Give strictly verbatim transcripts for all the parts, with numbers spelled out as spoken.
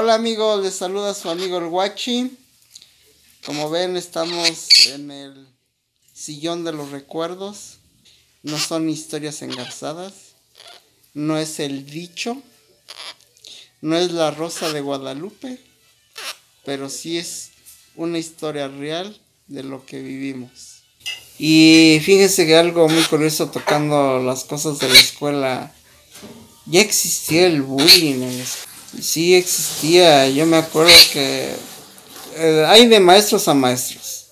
Hola amigos, les saluda su amigo el Guachi. Como ven, estamos en el sillón de los recuerdos. No son historias engarzadas, no es el dicho, no es la Rosa de Guadalupe, pero sí es una historia real de lo que vivimos. Y fíjense que algo muy curioso, tocando las cosas de la escuela, ya existía el bullying en la escuela. Sí existía, yo me acuerdo que eh, hay de maestros a maestros.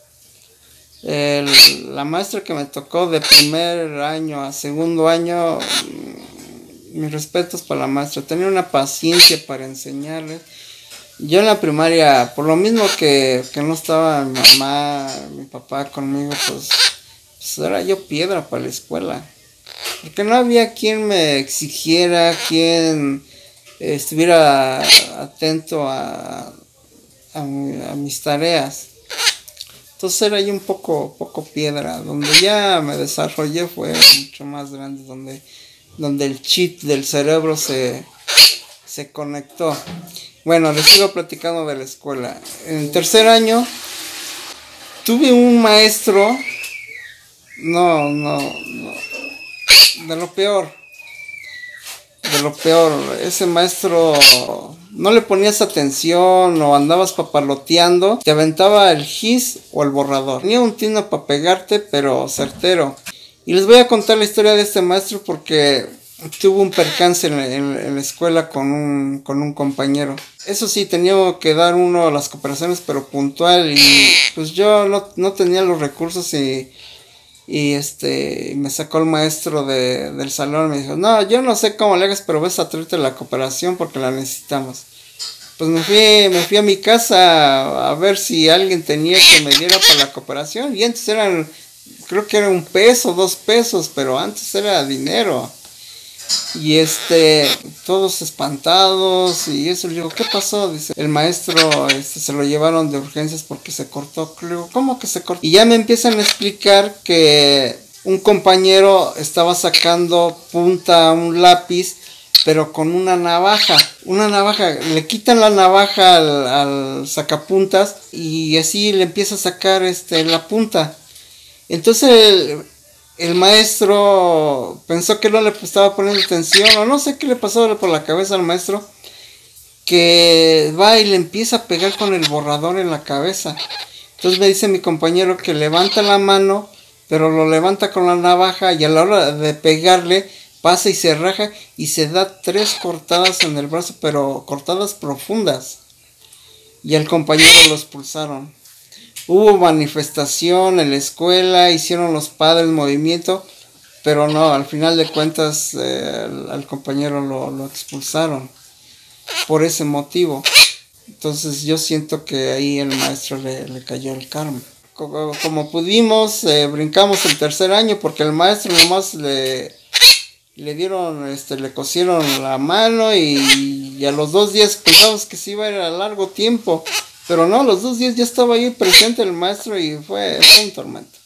El, la maestra que me tocó de primer año a segundo año, mis respetos para la maestra, tenía una paciencia para enseñarles. Yo en la primaria, por lo mismo que, que no estaba mi mamá, mi papá conmigo, pues, pues era yo piedra para la escuela. Porque no había quien me exigiera, quien estuviera atento a, a, a mis tareas. Entonces era yo un poco, poco piedra. Donde ya me desarrollé fue mucho más grande, donde, donde el chip del cerebro se, se conectó. Bueno, les sigo platicando de la escuela. En tercer año tuve un maestro, no, no, no, de lo peor. De lo peor, ese maestro no le ponías atención o andabas papaloteando, te aventaba el gis o el borrador. Tenía un tino para pegarte, pero certero. Y les voy a contar la historia de este maestro porque tuvo un percance en la, en, en la escuela con un, con un compañero. Eso sí, tenía que dar uno las cooperaciones, pero puntual. Y pues yo no, no tenía los recursos y... Y este, me sacó el maestro de, del salón. Me dijo, no, yo no sé cómo le hagas, pero ves a traerte la cooperación porque la necesitamos. Pues me fui, me fui a mi casa a ver si alguien tenía que me diera para la cooperación. Y antes eran, creo que era un peso, dos pesos, pero antes era dinero. Y este, todos espantados y eso. Le digo, ¿qué pasó? Dice, el maestro este, se lo llevaron de urgencias porque se cortó. Le digo, ¿cómo que se cortó? Y ya me empiezan a explicar que un compañero estaba sacando punta a un lápiz, pero con una navaja. Una navaja, le quitan la navaja al, al sacapuntas y así le empieza a sacar este, la punta. Entonces el... El maestro pensó que no le estaba poniendo atención, o no sé qué le pasó por la cabeza al maestro, que va y le empieza a pegar con el borrador en la cabeza. Entonces me dice mi compañero que levanta la mano, pero lo levanta con la navaja y a la hora de pegarle pasa y se raja y se da tres cortadas en el brazo, pero cortadas profundas. Y al compañero lo expulsaron. Hubo manifestación en la escuela, hicieron los padres movimiento, pero no, al final de cuentas eh, al, al compañero lo, lo expulsaron por ese motivo. Entonces yo siento que ahí el maestro le, le cayó el karma. Como, como pudimos, eh, brincamos el tercer año porque el maestro nomás le, le dieron, este, le cosieron la mano y, y a los dos días pensamos que se iba a ir a largo tiempo. Pero no, los dos días ya estaba ahí presente el maestro y fue, fue un tormento.